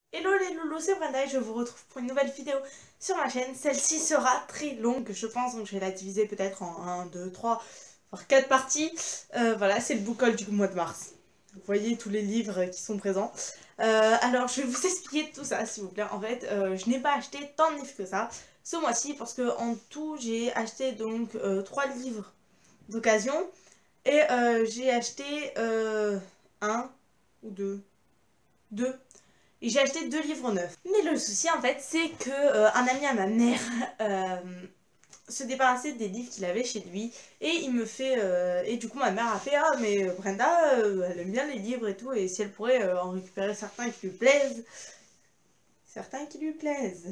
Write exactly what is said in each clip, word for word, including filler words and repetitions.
Hello les loulous, c'est Brenda et je vous retrouve pour une nouvelle vidéo sur ma chaîne. Celle-ci sera très longue, je pense, donc je vais la diviser peut-être en un, deux, trois, voire quatre parties. Euh, voilà, c'est le book haul du mois de mars. Vous voyez tous les livres qui sont présents. Euh, alors, je vais vous expliquer tout ça, s'il vous plaît. En fait, euh, je n'ai pas acheté tant de livres que ça ce mois-ci, parce que en tout, j'ai acheté donc euh, trois livres d'occasion. Et euh, j'ai acheté euh, un ou deux. Deux. Et j'ai acheté deux livres neufs. Mais le souci en fait c'est que euh, un ami à ma mère euh, se débarrassait des livres qu'il avait chez lui et il me fait euh, et du coup ma mère a fait ah mais Brenda euh, elle aime bien les livres et tout et si elle pourrait euh, en récupérer certains qui lui plaisent, certains qui lui plaisent.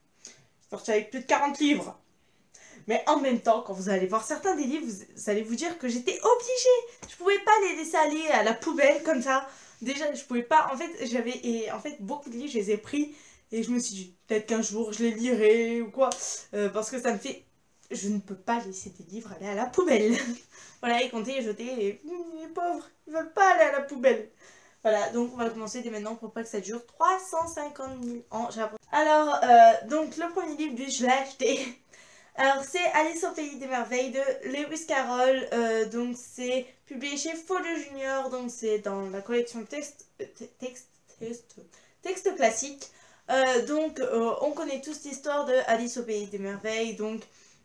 Je sorti avec plus de quarante livres. Mais en même temps, quand vous allez voir certains des livres, vous allez vous dire que j'étais obligée. Je pouvais pas les laisser aller à la poubelle comme ça. Déjà, je pouvais pas. En fait, j'avais. Et en fait, beaucoup de livres, je les ai pris. Et je me suis dit, peut-être qu'un jour, je les lirai ou quoi. Euh, parce que ça me fait. Je ne peux pas laisser des livres aller à la poubelle. Voilà, et compter et jeter. Et les pauvres, ils veulent pas aller à la poubelle. Voilà, donc on va commencer dès maintenant pour pas que ça dure trois cent cinquante mille ans. Alors, euh, donc le premier livre, lui, je l'ai acheté. Alors c'est Alice au pays des merveilles de Lewis Carroll, euh, donc c'est publié chez Folio Junior, donc c'est dans la collection texte, texte, texte, texte classique. Euh, donc euh, on connaît tous l'histoire de Alice au pays des merveilles, donc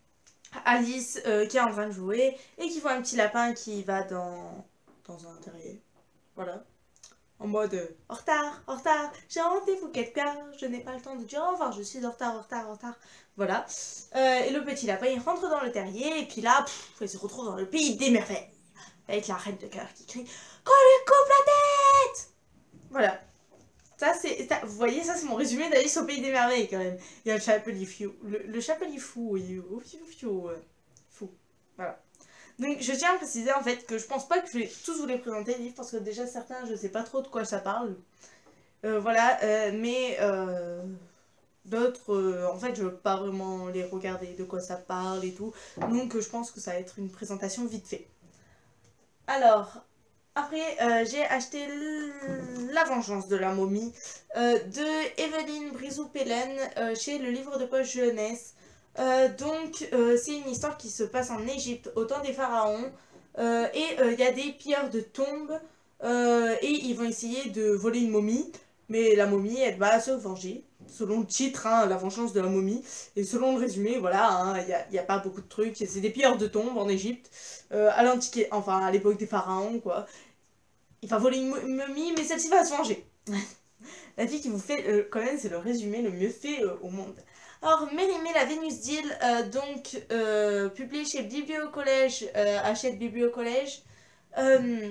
Alice euh, qui est en train de jouer et qui voit un petit lapin qui va dans, dans un terrier, voilà. En mode euh, en retard, en retard, j'ai un rendez-vous quelque part, je n'ai pas le temps de dire au revoir, je suis en retard, en retard, en retard. Voilà. Euh, et le petit lapin il rentre dans le terrier et puis là, pff, il se retrouve dans le pays des merveilles. Avec la reine de cœur qui crie qu'on lui coupe la tête. Voilà. Ça c'est. Vous voyez, ça c'est mon résumé d'Alice au pays des merveilles quand même. Il y a le chapelier fou. Le, le chapelier fou, oui. Fou. Voilà. Donc je tiens à préciser en fait que je pense pas que je vais tous vous les présenter les livres parce que déjà certains je sais pas trop de quoi ça parle. Euh, voilà, euh, mais euh, d'autres euh, en fait je veux pas vraiment les regarder de quoi ça parle et tout. Donc euh, je pense que ça va être une présentation vite fait. Alors, après euh, j'ai acheté La Vengeance de la momie euh, de Evelyne Brizou-Pellen euh, chez le livre de poche jeunesse. Euh, donc euh, c'est une histoire qui se passe en Égypte au temps des pharaons euh, et il euh, y a des pilleurs de tombes euh, et ils vont essayer de voler une momie, mais la momie elle va se venger selon le titre, hein, La Vengeance de la momie, et selon le résumé, voilà, il hein, n'y a, a pas beaucoup de trucs, c'est des pilleurs de tombes en Égypte euh, à l'antiquité, enfin à l'époque des pharaons quoi. Il va voler une, une momie mais celle-ci va se venger. La fille qui vous fait euh, quand même c'est le résumé le mieux fait euh, au monde. Alors, Mérimée, la Vénus d'Île, euh, donc euh, publié chez Biblio Collège, euh, achète Biblio Collège. Euh,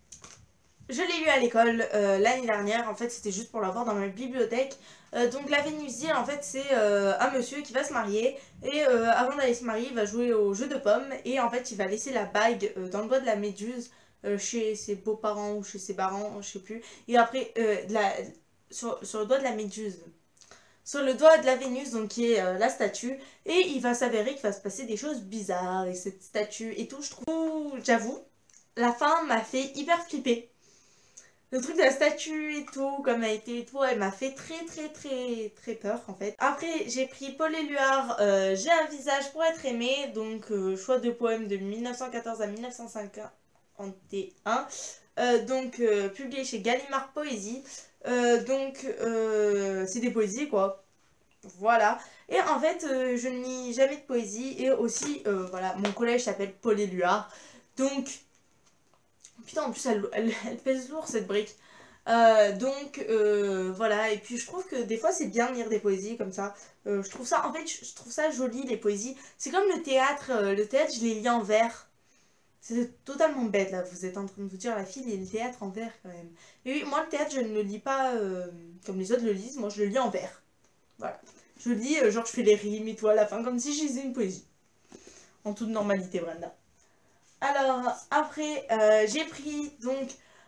je l'ai lu à l'école euh, l'année dernière, en fait c'était juste pour l'avoir dans ma bibliothèque. Euh, donc la Vénus d'Île, en fait c'est euh, un monsieur qui va se marier et euh, avant d'aller se marier il va jouer au jeu de pommes et en fait il va laisser la bague euh, dans le doigt de la méduse euh, chez ses beaux-parents ou chez ses parents, je sais plus. Et après, euh, la, sur, sur le doigt de la méduse. Sur le doigt de la Vénus, donc qui est euh, la statue, et il va s'avérer qu'il va se passer des choses bizarres avec cette statue et tout. Je trouve, j'avoue, la fin m'a fait hyper flipper. Le truc de la statue et tout, comme elle a été et tout, elle m'a fait très très très très peur en fait. Après, j'ai pris Paul Éluard, euh, J'ai un visage pour être aimé, donc euh, choix de poèmes de mille neuf cent quatorze à mille neuf cent cinquante et un. Euh, donc euh, publié chez Gallimard Poésie. Euh, donc euh, c'est des poésies quoi. Voilà. Et en fait, euh, je ne lis jamais de poésie. Et aussi, euh, voilà, mon collège s'appelle Paul Éluard. Donc, putain, en plus, elle, elle, elle pèse lourd cette brique. Euh, donc, euh, voilà. Et puis, je trouve que des fois, c'est bien de lire des poésies comme ça. Euh, je trouve ça, en fait, je, je trouve ça joli, les poésies. C'est comme le théâtre. Euh, le théâtre, je les lis en vers. C'est totalement bête là, vous êtes en train de vous dire la fille lit le théâtre en vers quand même. Et oui, moi le théâtre je ne le lis pas euh, comme les autres le lisent, moi je le lis en vers. Voilà. Je lis, euh, genre je fais les rimes et tout à la fin, comme si je lisais une poésie. En toute normalité, Brenda. Alors, après, euh, j'ai pris donc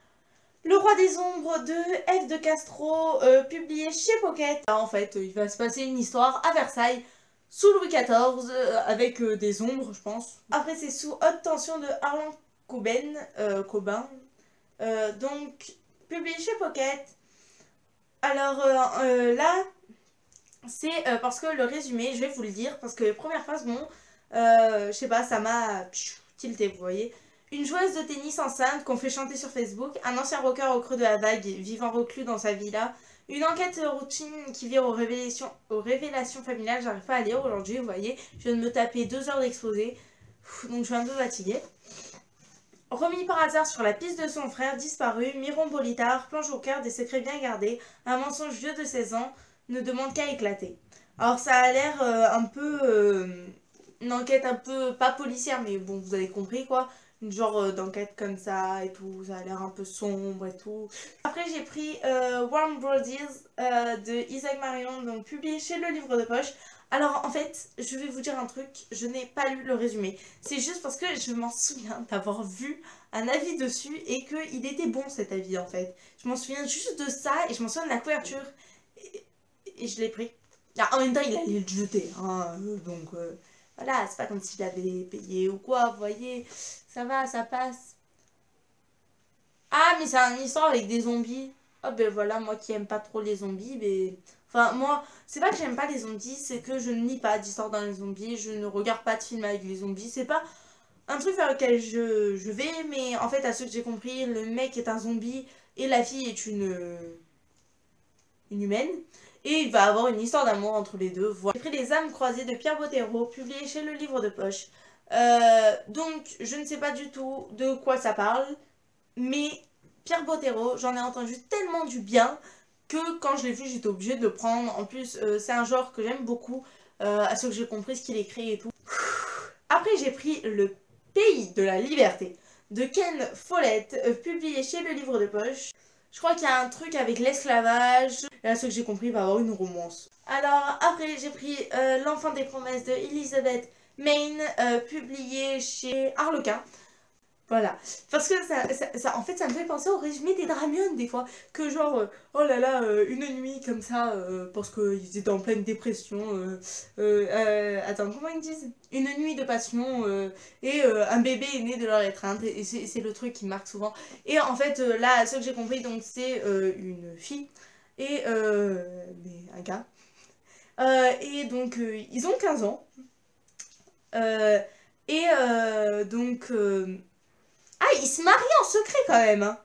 Le Roi des Ombres de F. de Castro, euh, publié chez Pocket. Là, en fait, il va se passer une histoire à Versailles, sous Louis quatorze, euh, avec euh, des ombres, je pense. Après, c'est Sous haute tension de Harlan Coben, euh, Cobain. Euh, donc, publié chez Pocket. Alors euh, euh, là, c'est euh, parce que le résumé, je vais vous le dire, parce que les premières phrases, bon, euh, je sais pas, ça m'a tilté, vous voyez. Une joueuse de tennis enceinte qu'on fait chanter sur Facebook, un ancien rocker au creux de la vague vivant reclus dans sa villa, une enquête routine qui vire aux révélations, aux révélations familiales, j'arrive pas à lire aujourd'hui, vous voyez, je viens de me taper deux heures d'exposé, donc je suis un peu fatiguée. Remis par hasard sur la piste de son frère, disparu, Miron Bolitard plonge au cœur des secrets bien gardés, un mensonge vieux de seize ans ne demande qu'à éclater. Alors ça a l'air euh, un peu... Euh, une enquête un peu, pas policière, mais bon, vous avez compris quoi. Une genre euh, d'enquête comme ça et tout, ça a l'air un peu sombre et tout. Après j'ai pris euh, Warm Bodies euh, de Isaac Marion, donc publié chez Le Livre de Poche. Alors en fait, je vais vous dire un truc, je n'ai pas lu le résumé. C'est juste parce que je m'en souviens d'avoir vu un avis dessus et qu'il était bon cet avis en fait. Je m'en souviens juste de ça et je m'en souviens de la couverture. Et, et je l'ai pris. Ah, en même temps, il allait le jeter, hein, euh, donc euh, voilà, c'est pas comme s'il avait payé ou quoi, vous voyez. Ça va, ça passe. Ah, mais c'est une histoire avec des zombies. Ah ben voilà, moi qui aime pas trop les zombies, mais... Enfin, moi, c'est pas que j'aime pas les zombies, c'est que je ne lis pas d'histoire dans les zombies, je ne regarde pas de films avec les zombies, c'est pas un truc vers lequel je, je vais, mais en fait, à ce que j'ai compris, le mec est un zombie et la fille est une... une humaine. Et il va avoir une histoire d'amour entre les deux. Voilà. J'ai pris Les âmes croisées de Pierre Bottero, publié chez Le Livre de Poche. Euh, donc, je ne sais pas du tout de quoi ça parle, mais Pierre Bottero, j'en ai entendu tellement du bien que quand je l'ai vu, j'étais obligée de le prendre. En plus, euh, c'est un genre que j'aime beaucoup, euh, à ce que j'ai compris ce qu'il écrit et tout. Après, j'ai pris Le Pays de la Liberté de Ken Follett, euh, publié chez Le Livre de Poche. Je crois qu'il y a un truc avec l'esclavage. Et à ce que j'ai compris, il va y avoir une romance. Alors, après, j'ai pris euh, L'Enfant des promesses de Elizabeth Maine, euh, publié chez Harlequin. Voilà. Parce que ça, ça, ça, en fait, ça me fait penser au résumé des Dramion, des fois. Que genre, euh, oh là là, euh, une nuit comme ça, euh, parce qu'ils étaient en pleine dépression. Euh, euh, euh, attends, comment ils disent? Une nuit de passion, euh, et euh, un bébé est né de leur étreinte. Et c'est le truc qui me marque souvent. Et en fait, euh, là, ce que j'ai compris, donc, c'est euh, une fille et euh, mais un gars. Euh, et donc, euh, ils ont quinze ans. Euh, et euh, donc... Euh, ah, il se marie en secret quand même, hein.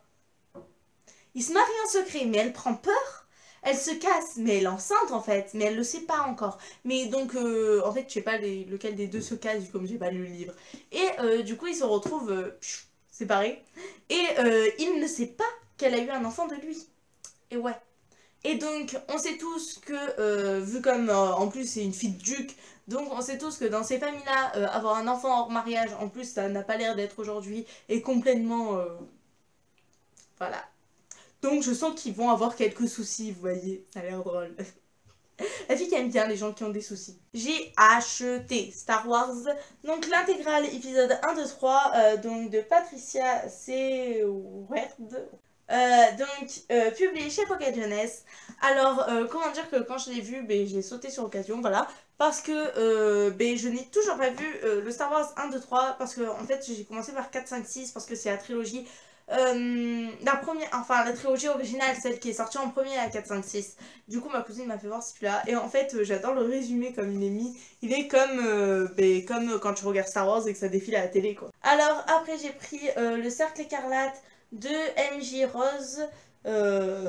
Il se marie en secret, mais elle prend peur. Elle se casse, mais elle est enceinte en fait, mais elle le sait pas encore. Mais donc, euh, en fait, je sais pas les, lequel des deux se casse, comme j'ai pas lu le livre. Et euh, du coup, ils se retrouvent euh, pfiou, séparés. Et euh, il ne sait pas qu'elle a eu un enfant de lui. Et ouais. Et donc, on sait tous que, euh, vu comme, euh, en plus, c'est une fille de duc, donc on sait tous que dans ces familles-là, euh, avoir un enfant hors mariage, en plus, ça n'a pas l'air d'être aujourd'hui, et complètement... Euh, voilà. Donc, je sens qu'ils vont avoir quelques soucis, vous voyez, ça a l'air drôle. La fille qui aime bien les gens qui ont des soucis. J'ai acheté Star Wars, donc l'intégrale épisode un, deux, trois, euh, donc de Patricia Seward. Euh, donc, euh, publié chez Pocket Jeunesse. Alors, euh, comment dire que quand je l'ai vu, ben, j'ai sauté sur l'occasion, voilà. Parce que euh, ben, je n'ai toujours pas vu euh, le Star Wars un, deux, trois. Parce que, en fait, j'ai commencé par quatre, cinq, six. Parce que c'est la trilogie. Euh, la première, enfin, la trilogie originale, celle qui est sortie en premier, la quatre, cinq, six. Du coup, ma cousine m'a fait voir celui-là. Et en fait, euh, j'adore le résumé comme il est mis. Il est comme, euh, ben, comme quand tu regardes Star Wars et que ça défile à la télé, quoi. Alors, après, j'ai pris euh, Le Cercle Écarlate de M J Rose, euh,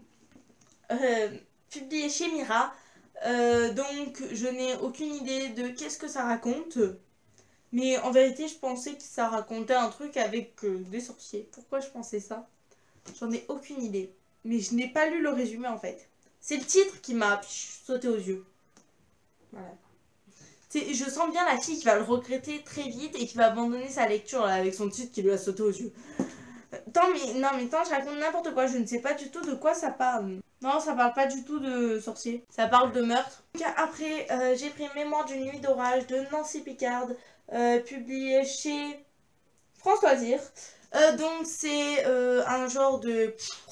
euh, publié chez Mira. Euh, donc je n'ai aucune idée de qu'est-ce que ça raconte. Mais en vérité, je pensais que ça racontait un truc avec euh, des sorciers. Pourquoi je pensais ça? J'en ai aucune idée. Mais je n'ai pas lu le résumé en fait. C'est le titre qui m'a sauté aux yeux. Voilà. Je sens bien la fille qui va le regretter très vite et qui va abandonner sa lecture là, avec son titre qui lui a sauté aux yeux. Tant, mais, non mais tant, je raconte n'importe quoi, je ne sais pas du tout de quoi ça parle. Non, ça parle pas du tout de sorcier. Ça parle de meurtre. Après, euh, j'ai pris Mémoire d'une nuit d'orage de Nancy Picard, euh, publié chez France Loisirs. Euh, donc c'est euh, un genre de...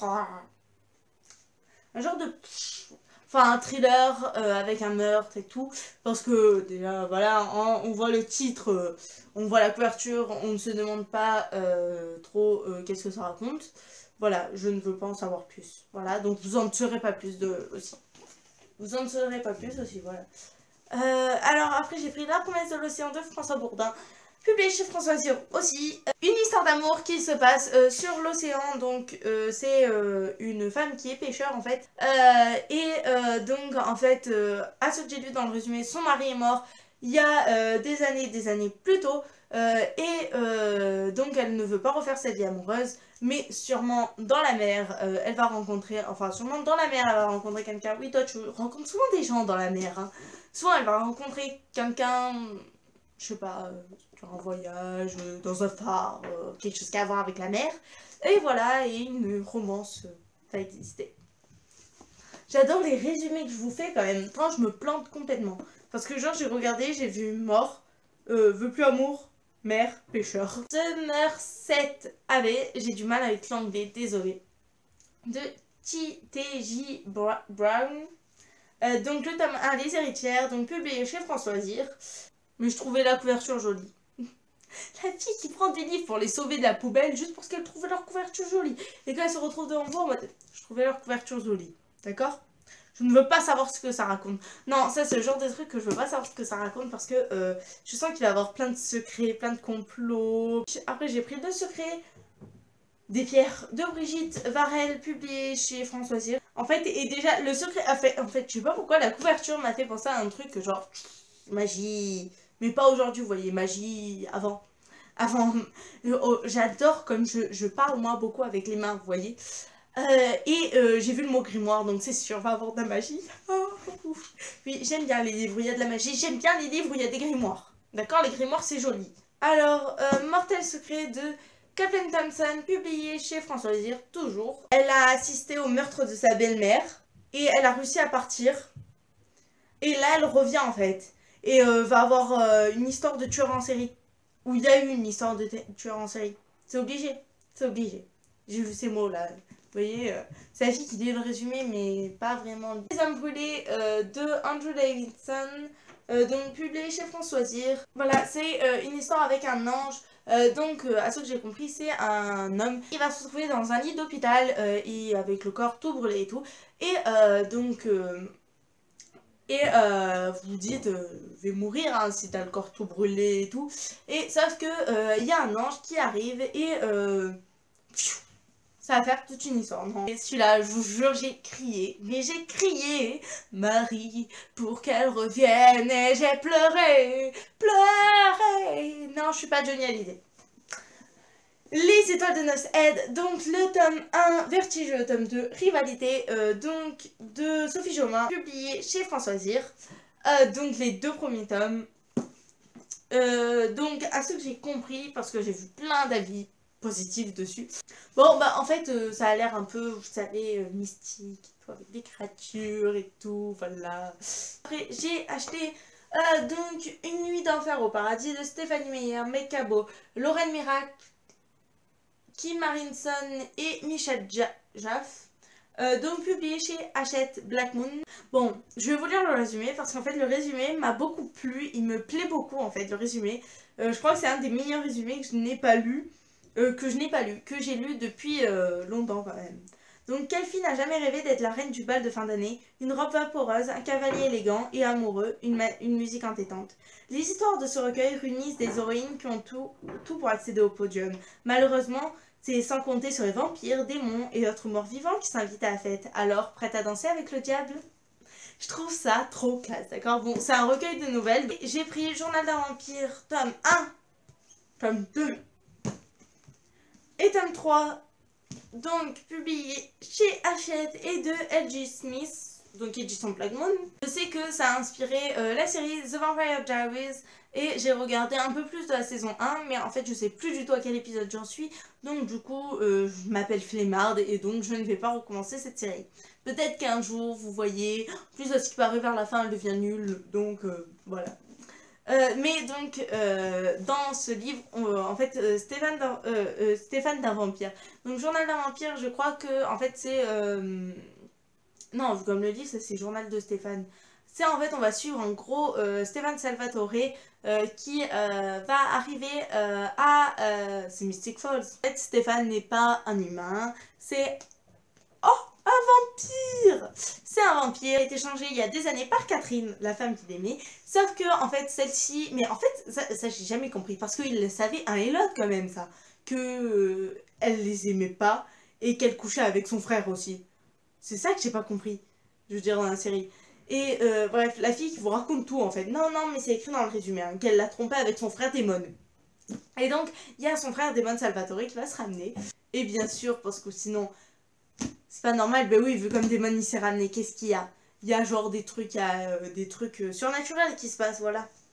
Un genre de... Enfin, un thriller euh, avec un meurtre et tout. Parce que, déjà, voilà, on, on voit le titre, euh, on voit la couverture, on ne se demande pas euh, trop euh, qu'est-ce que ça raconte. Voilà. voilà, je ne veux pas en savoir plus. Voilà, donc vous en saurez pas plus de aussi. Vous en saurez pas plus aussi, voilà. Euh, alors après j'ai pris La promesse de l'océan de François Bourdin, publié chez François Zir aussi. Euh, une histoire d'amour qui se passe euh, sur l'océan, donc euh, c'est euh, une femme qui est pêcheur en fait. Euh, et euh, donc en fait, euh, à ce que j'ai lu dans le résumé, son mari est mort il y a euh, des années, des années plus tôt. Euh, et euh, donc elle ne veut pas refaire sa vie amoureuse, mais sûrement dans la mer, euh, elle va rencontrer, enfin sûrement dans la mer, elle va rencontrer quelqu'un. Oui, toi tu rencontres souvent des gens dans la mer, hein. Souvent elle va rencontrer quelqu'un, je sais pas, euh, sur un voyage, euh, dans un phare, euh, quelque chose qui a à voir avec la mer. Et voilà, et une romance euh, va exister. J'adore les résumés que je vous fais quand même, quand je me plante complètement. Parce que genre j'ai regardé, j'ai vu mort, euh, veut plus amour, mer, pêcheur. Somerset Abbey, j'ai du mal avec l'anglais, désolé. De T J Brown. Euh, donc le tome un, Les héritières, donc publié chez François Zir. Mais je trouvais la couverture jolie. La fille qui prend des livres pour les sauver de la poubelle juste parce qu'elle trouvait leur couverture jolie. Et quand elle se retrouve devant vous en mode, je trouvais leur couverture jolie. D'accord? Je ne veux pas savoir ce que ça raconte. Non, ça c'est le genre de truc que je veux pas savoir ce que ça raconte parce que euh, je sens qu'il va y avoir plein de secrets, plein de complots. Après j'ai pris deux secrets des pierres de Brigitte Varel, publié chez François Zir. En fait, et déjà le secret a fait, en fait je sais pas pourquoi la couverture m'a fait penser à un truc genre magie, mais pas aujourd'hui vous voyez, magie avant. Avant, oh, j'adore comme je, je parle moi beaucoup avec les mains, vous voyez. Euh, et euh, j'ai vu le mot grimoire, donc c'est sûr, va avoir de la magie. Oh, oui, j'aime bien les livres où il y a de la magie, j'aime bien les livres où il y a des grimoires. D'accord, les grimoires c'est joli. Alors, euh, Mortel Secret de Kathleen Thompson, publié chez François Zir, toujours. Elle a assisté au meurtre de sa belle-mère et elle a réussi à partir. Et là, elle revient en fait. Et euh, va avoir euh, une histoire de tueur en série. Où il y a eu une histoire de tueur en série. C'est obligé, c'est obligé. J'ai vu ces mots là. Vous voyez, euh, c'est la fille qui dit le résumé, mais pas vraiment. Les âmes brûlées euh, de Andrew Davidson, euh, donc publié chez François Zir. Voilà, c'est euh, une histoire avec un ange. Euh, donc, euh, à ce que j'ai compris, c'est un homme qui va se retrouver dans un lit d'hôpital euh, et avec le corps tout brûlé et tout. Et euh, donc, euh, et euh, vous vous dites, euh, je vais mourir hein, si t'as le corps tout brûlé et tout. Et sauf que il euh, y a un ange qui arrive et euh, ça va faire toute une histoire. Non. Et celui-là, je vous jure, j'ai crié. Mais j'ai crié, Marie, pour qu'elle revienne. Et j'ai pleuré, pleuré. Non, je suis pas Johnny Hallyday. Les étoiles de noces aident, donc le tome un, Vertige, le tome deux, Rivalité, euh, donc de Sophie Jomain, publié chez François Zir. Euh, donc les deux premiers tomes. Euh, donc à ce que j'ai compris, parce que j'ai vu plein d'avis positifs dessus. Bon bah en fait euh, ça a l'air un peu, vous savez, euh, mystique, tout, avec des créatures et tout, voilà. Après j'ai acheté euh, donc Une nuit d'enfer au paradis de Stéphanie Meyer, Mekabo, Lorraine Miracle, Kim Marinson et Michel Jaff. Euh, donc publié chez Hachette Black Moon. Bon, je vais vous lire le résumé parce qu'en fait le résumé m'a beaucoup plu, il me plaît beaucoup en fait le résumé. Euh, je crois que c'est un des meilleurs résumés que je n'ai pas lu, euh, que je n'ai pas lu, que j'ai lu depuis euh, longtemps quand même. Donc quelle fille n'a jamais rêvé d'être la reine du bal de fin d'année? Une robe vaporeuse, un cavalier élégant et amoureux, une, une musique entêtante. Les histoires de ce recueil réunissent des héroïnes qui ont tout, tout pour accéder au podium. Malheureusement, c'est sans compter sur les vampires, démons et autres morts vivants qui s'invitent à la fête. Alors, prête à danser avec le diable? Je trouve ça trop classe, d'accord? Bon, c'est un recueil de nouvelles. J'ai pris Journal d'un vampire, tome un, tome deux et tome trois, donc publié chez Hachette et de L G Smith, donc édition Black Moon. Je sais que ça a inspiré euh, la série The Vampire Diaries et j'ai regardé un peu plus de la saison un, mais en fait je sais plus du tout à quel épisode j'en suis, donc du coup euh, je m'appelle Flemmarde et donc je ne vais pas recommencer cette série. Peut-être qu'un jour vous voyez, plus à ce qui peut arriver vers la fin elle devient nulle, donc euh, voilà. Euh, mais donc euh, dans ce livre, on, en fait euh, Stéphane d'un euh, euh, Stéphane d'un vampire. Donc Journal d'un vampire, je crois que en fait c'est euh... non, comme le livre, c'est Journal de Stéphane. C'est en fait, on va suivre en gros euh, Stéphane Salvatore euh, qui euh, va arriver euh, à... Euh, c'est Mystic Falls. En fait, Stéphane n'est pas un humain, c'est... Oh, un vampire! C'est un vampire, il a été changé il y a des années par Catherine, la femme qu'il aimait. Sauf que, en fait, celle-ci... Mais en fait, ça, ça j'ai jamais compris, parce qu'il le savait un et l'autre quand même, ça. Que euh, elle les aimait pas, et qu'elle couchait avec son frère aussi. C'est ça que j'ai pas compris, je veux dire, dans la série. Et euh, bref, la fille qui vous raconte tout, en fait. Non, non, mais c'est écrit dans le résumé, hein, qu'elle l'a trompé avec son frère Damon. Et donc, il y a son frère Damon Salvatore qui va se ramener. Et bien sûr, parce que sinon... C'est pas normal, ben oui, vu comme Damon il s'est ramené, qu'est-ce qu'il y a? Il y a genre des trucs, il y a, euh, des trucs euh, surnaturels qui se passent, voilà.